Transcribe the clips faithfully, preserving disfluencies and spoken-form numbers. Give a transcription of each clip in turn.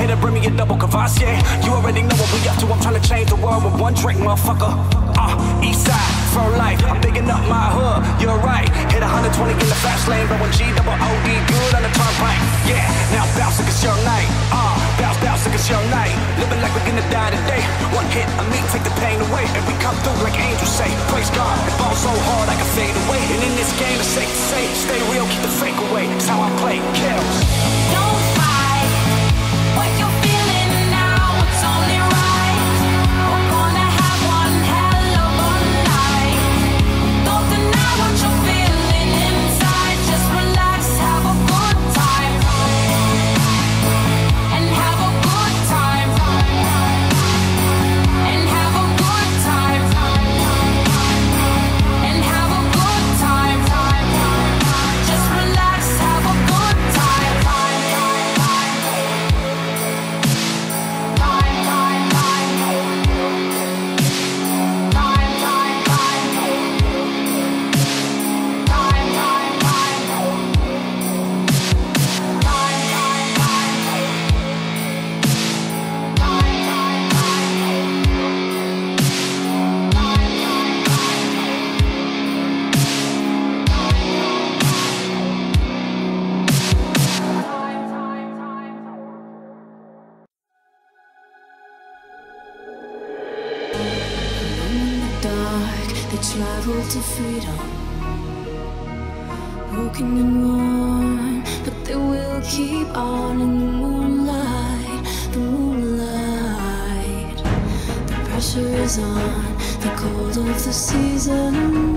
here to bring me a double Cavassier. You already know what we up to, I'm trying to change the world with one drink, motherfucker. Uh, east side, for life, I'm bigging up my hood, you're right. Hit one hundred twenty in the fast lane, blowing G double O D good on the turnpike. Yeah, now bounce like it's your night. Uh, bounce, bounce like it's your night. Living like we're gonna die today. One hit of me, take the pain away. And we come through like angels say, praise God. It falls so hard I can fade away. And in this game it's safe to say, stay real, keep the fake away. It's how I play, kills. Don't fight what you're feeling now, it's only right. We're gonna have one hell of a night. Don't deny what you're feeling inside. Just relax, have a good time. And have a good time. And have a good time. And have a good time. Just relax, have a good time. Travel to freedom, broken and worn, but they will keep on in the moonlight, the moonlight. The pressure is on, the cold of the season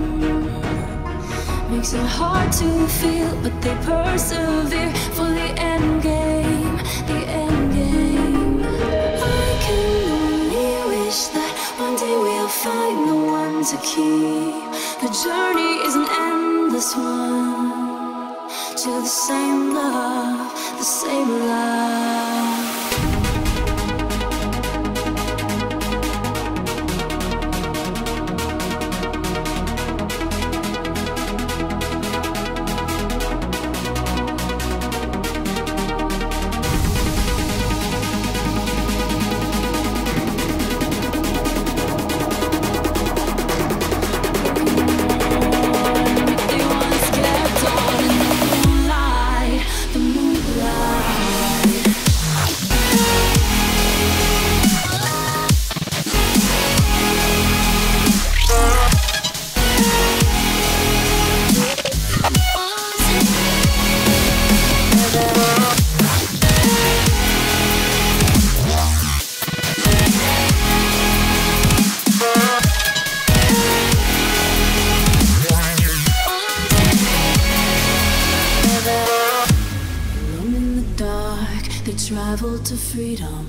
makes it hard to feel, but they persevere for the end game, the end game. I can only wish that one day we'll find the one to keep. The journey is an endless one to the same love, the same love. Travel to freedom,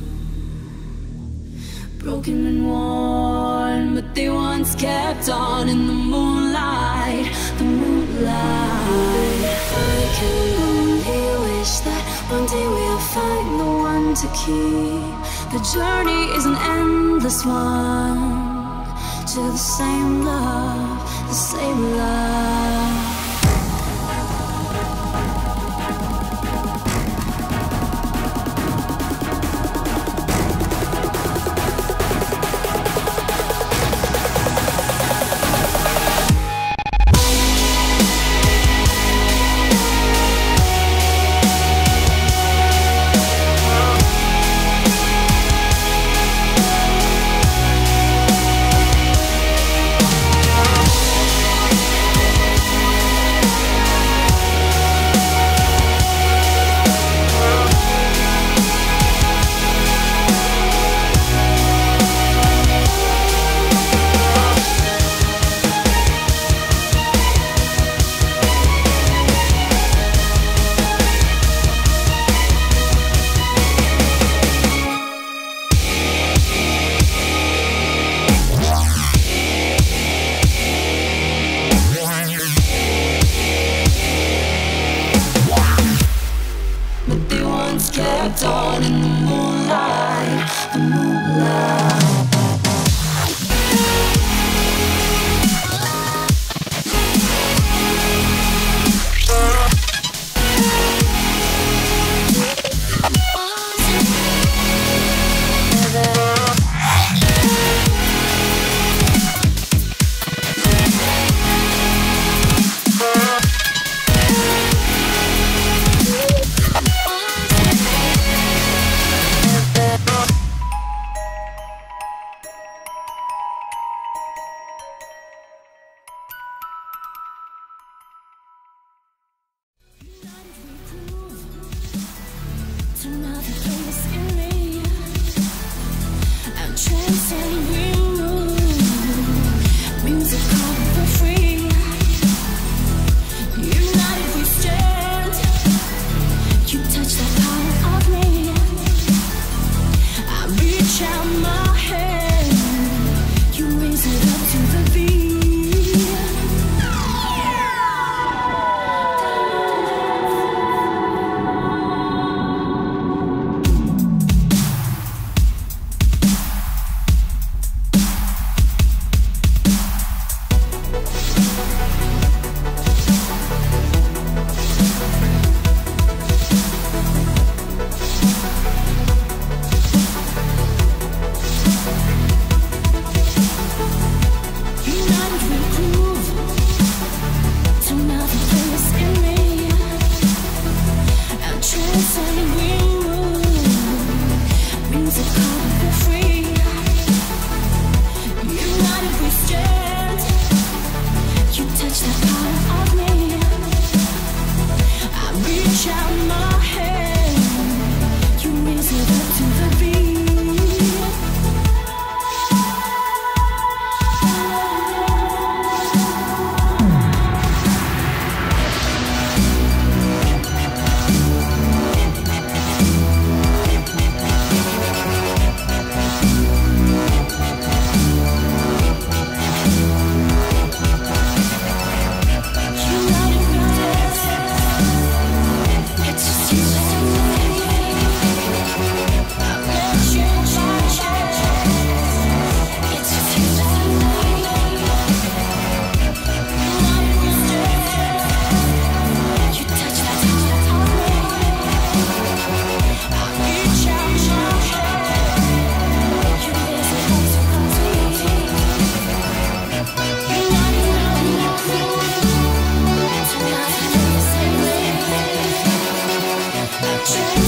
broken and worn, but they once kept on in the moonlight, the moonlight. I can only wish that one day we'll find the one to keep. The journey is an endless one to the same love, the same love. Kept on in the moonlight, the moonlight. Change